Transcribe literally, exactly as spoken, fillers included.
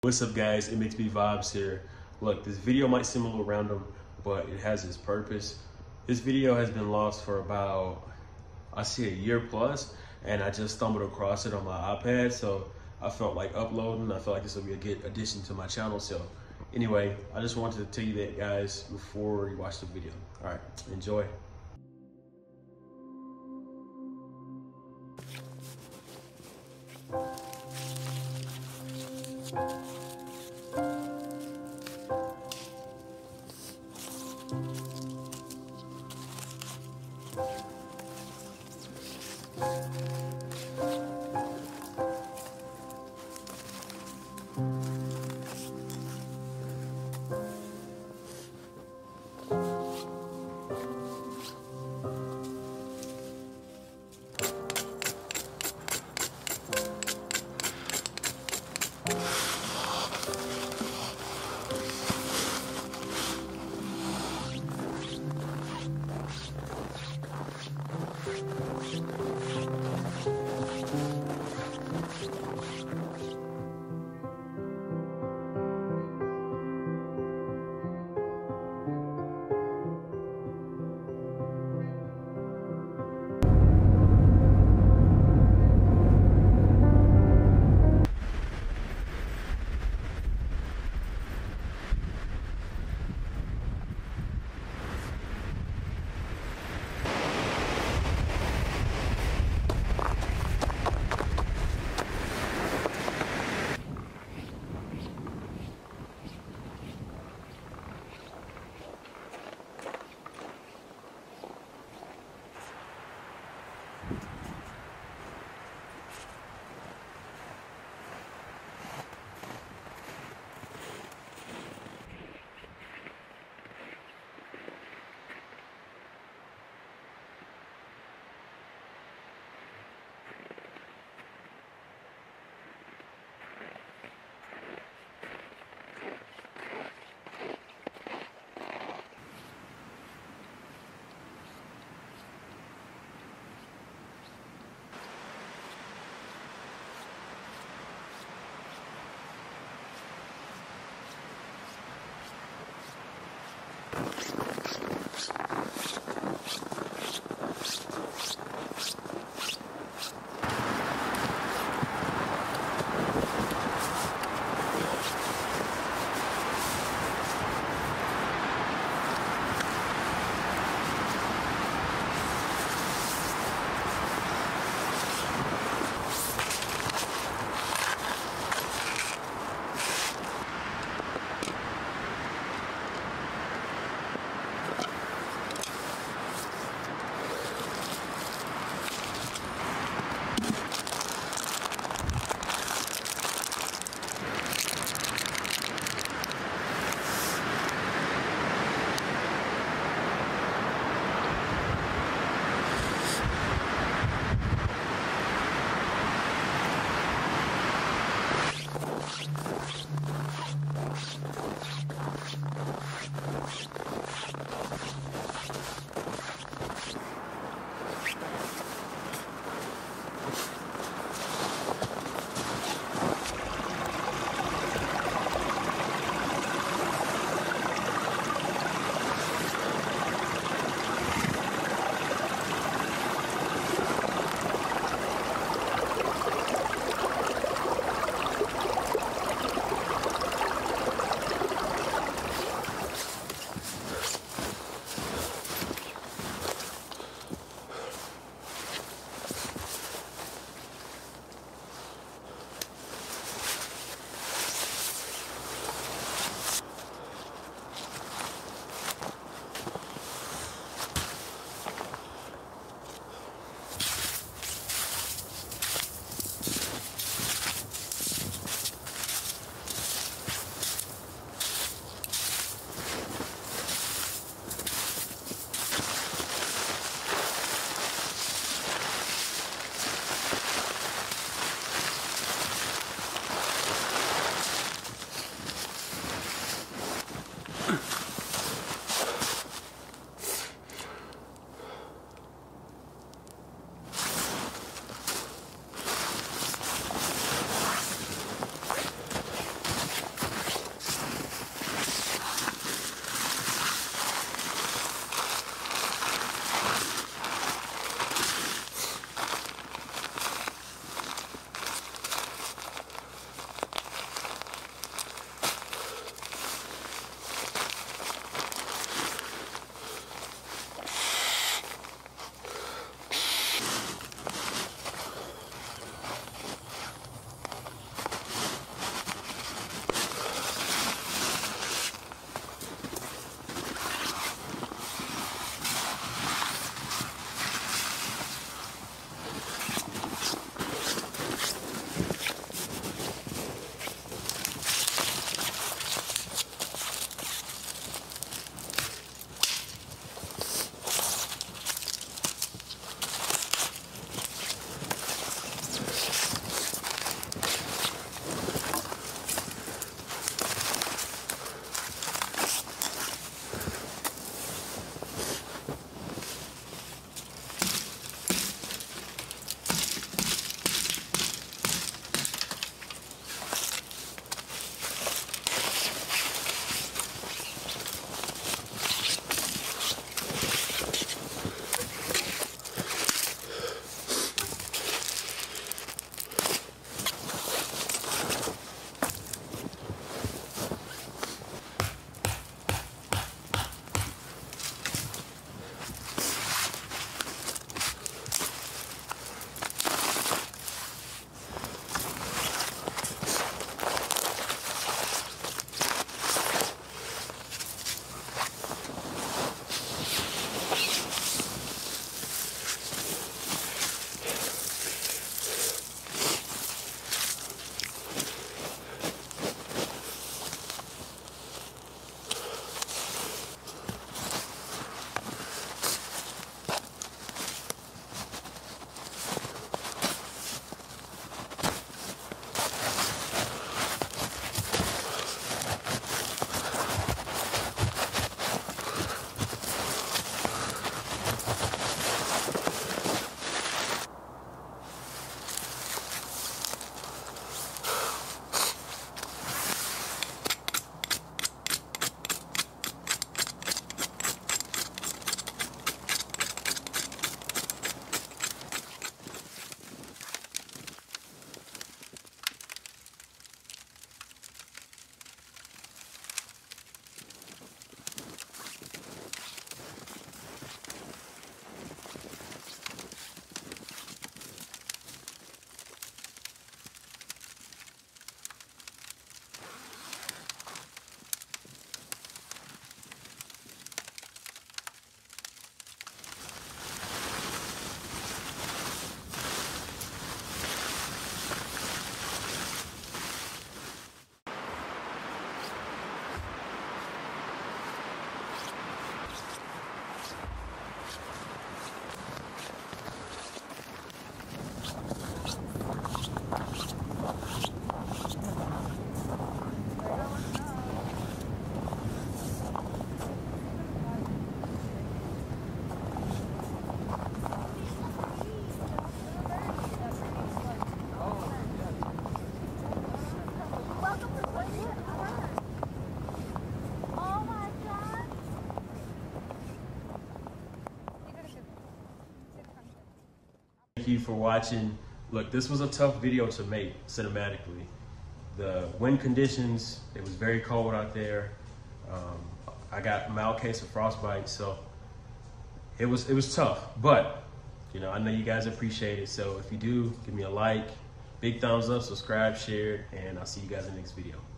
What's up guys, MxBvibes here. Look, this video might seem a little random, but it has its purpose. This video has been lost for about, I see a year plus, and I just stumbled across it on my iPad, so I felt like uploading. I felt like this would be a good addition to my channel. So anyway, I just wanted to tell you that guys before you watch the video. All right, enjoy. thank you for watching. Look, this was a tough video to make cinematically. The wind conditions, it was very cold out there. Um, I got a mild case of frostbite, so it was it was tough. But you know, I know you guys appreciate it. So if you do, give me a like, big thumbs up, subscribe, share, and I'll see you guys in the next video.